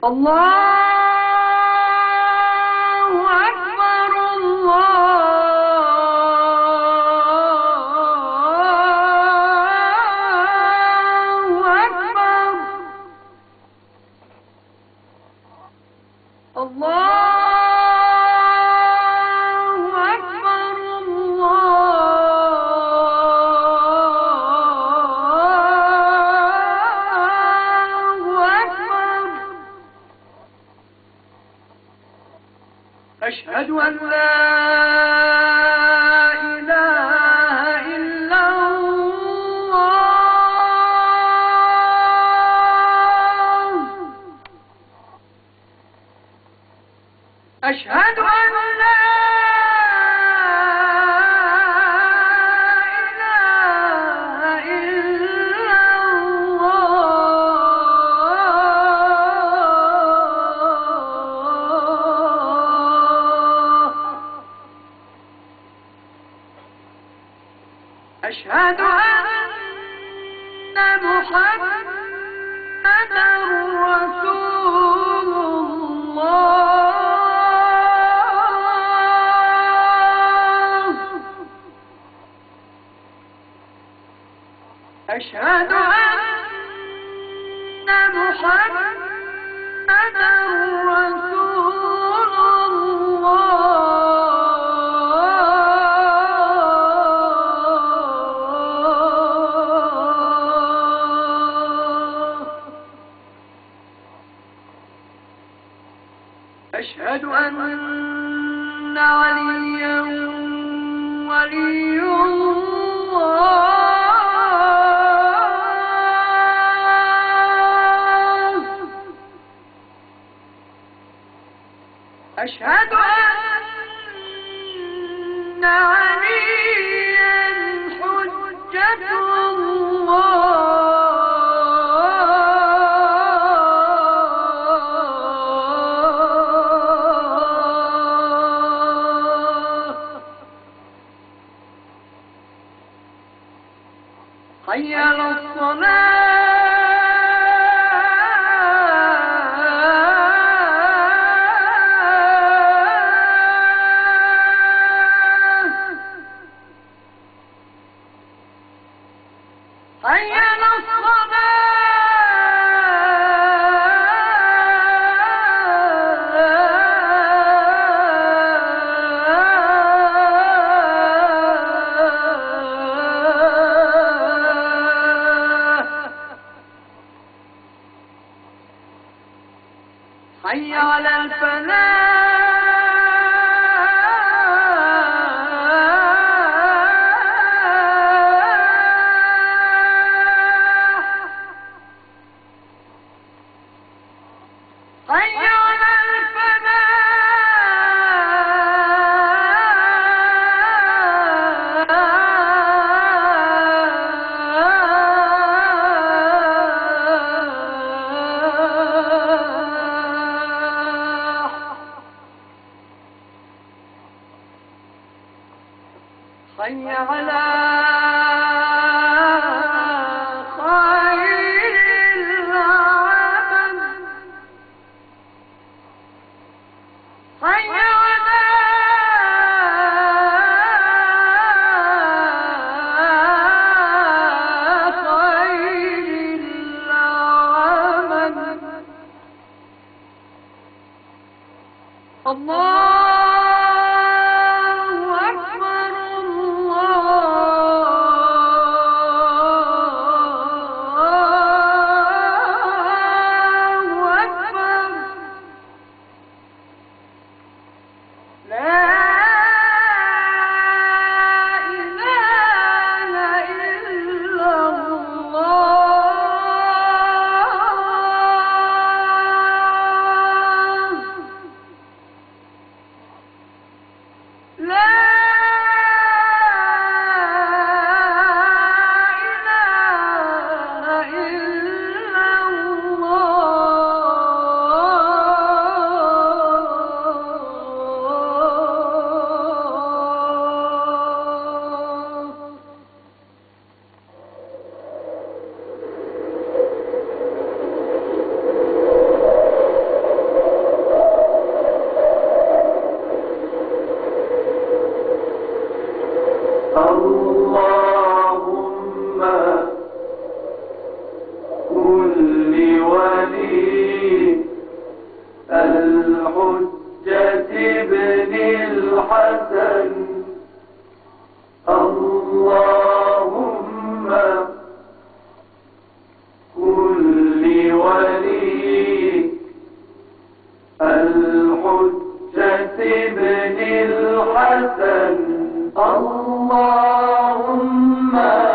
الله أكبر الله أكبر الله أكبر الله أكبر أشهد أن لا إله إلا الله أشهد أن لا إله إلا الله أشهد أن محمدا رسول الله أشهد أن محمدا رسول الله أشهد أن عليا ولي الله أشهد أن عليا حجة الله حي على الصلاة حي على الصلاة حي على الفلاح حي على الفلاح حي على خير العمل حي على خير العمل الله أكبر الله أكبر لا إله إلا الله الحجة ابن الحسن اللهم كن لوليك الحجة ابن الحسن اللهم